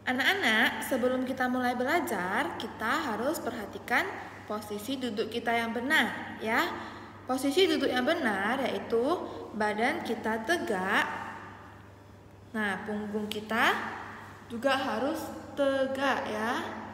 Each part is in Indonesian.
Anak-anak, sebelum kita mulai belajar, kita harus perhatikan posisi duduk kita yang benar, ya. Posisi duduk yang benar yaitu badan kita tegak. Nah, punggung kita juga harus tegak, ya.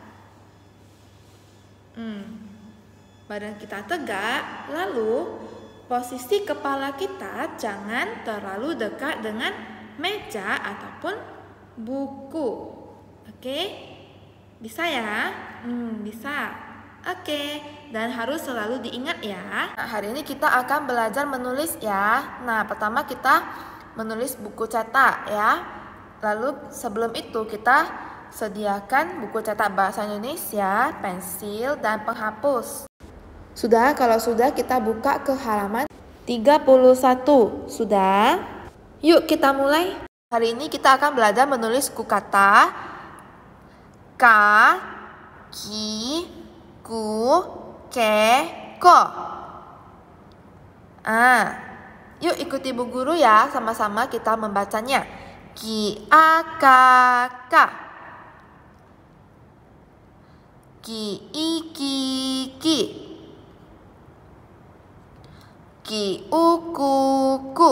Badan kita tegak, lalu posisi kepala kita jangan terlalu dekat dengan meja ataupun buku. Oke? Bisa ya? Bisa. Oke, dan harus selalu diingat ya. Nah, hari ini kita akan belajar menulis ya. Nah, pertama kita menulis buku cetak ya. Lalu sebelum itu kita sediakan buku cetak bahasa Indonesia, pensil, dan penghapus. Sudah? Kalau sudah kita buka ke halaman 31. Sudah? Yuk kita mulai. Hari ini kita akan belajar menulis suku kata ka, ki, ku, ke, ko. Yuk ikuti Bu Guru ya, sama-sama kita membacanya. Ki, a, ka, ka. Ki, i, ki, ki. Ki, u, ku, ku.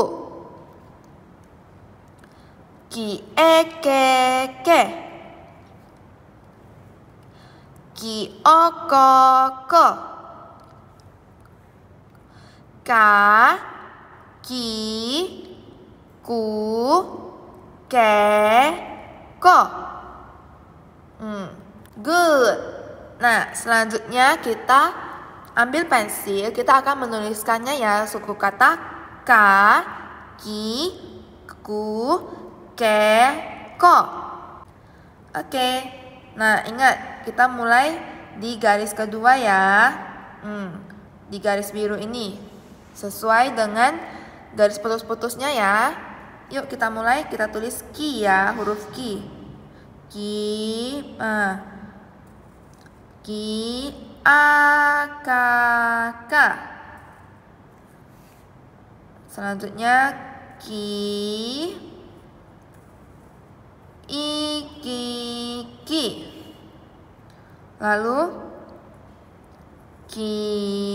Ki, e, ke, ke. Ki, o, ko, ko. Ka, ki, ku, ke, ko. Good. Nah, selanjutnya kita ambil pensil, kita akan menuliskannya ya, suku kata ka, ki, ku, ke, ko. Oke. Nah, ingat, kita mulai di garis kedua ya. Di garis biru ini. Sesuai dengan garis putus-putusnya ya. Yuk kita mulai, kita tulis ki ya, huruf ki. Ki, ki, a, ka, ka. Selanjutnya ki, i, ki, ki. Lalu ki,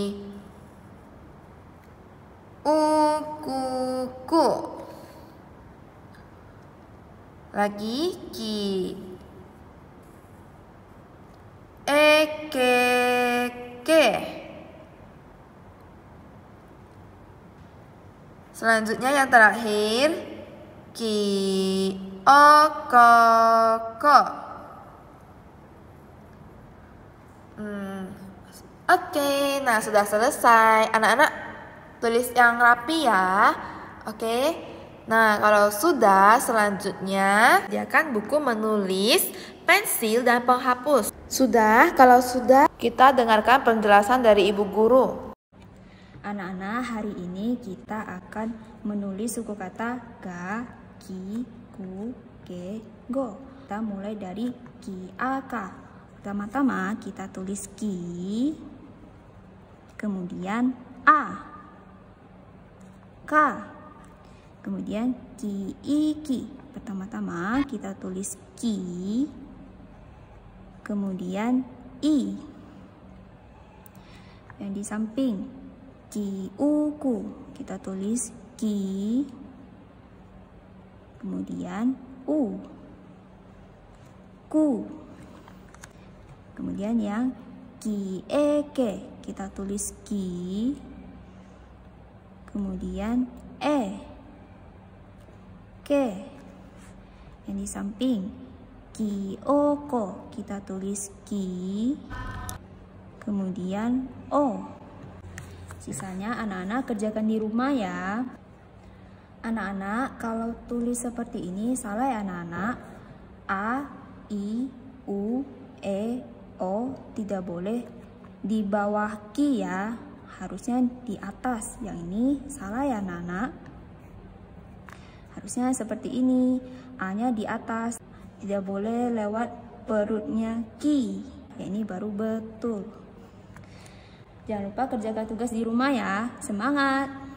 u, ku, ku. Lagi ki, e, ke, ke. Selanjutnya yang terakhir ki, o, ko, ko. Oke, nah sudah selesai. Anak-anak tulis yang rapi ya. Oke. Nah, kalau sudah, selanjutnya sediakan buku menulis, pensil, dan penghapus. Sudah? Kalau sudah, kita dengarkan penjelasan dari Ibu Guru. Anak-anak, hari ini kita akan menulis suku kata ga, ki, ku, ke, go. Kita mulai dari ki, a, ka. Pertama-tama kita tulis ki, kemudian a, ka, kemudian ki, i, ki. Pertama-tama kita tulis ki, kemudian i. Yang di samping ki, u, ku, kita tulis ki, kemudian u, ku. Kemudian yang ki, e, ke, kita tulis ki, kemudian e, ke. Yang di samping ki, o, ko, kita tulis ki, kemudian o. Sisanya anak-anak kerjakan di rumah ya. Anak-anak kalau tulis seperti ini salah ya anak-anak. A, I, U, E, O tidak boleh di bawah ki ya, harusnya di atas. Yang ini salah ya anak-anak. Harusnya seperti ini, A-nya di atas, tidak boleh lewat perutnya ki. Ya, ini baru betul. Jangan lupa kerjakan tugas di rumah ya. Semangat!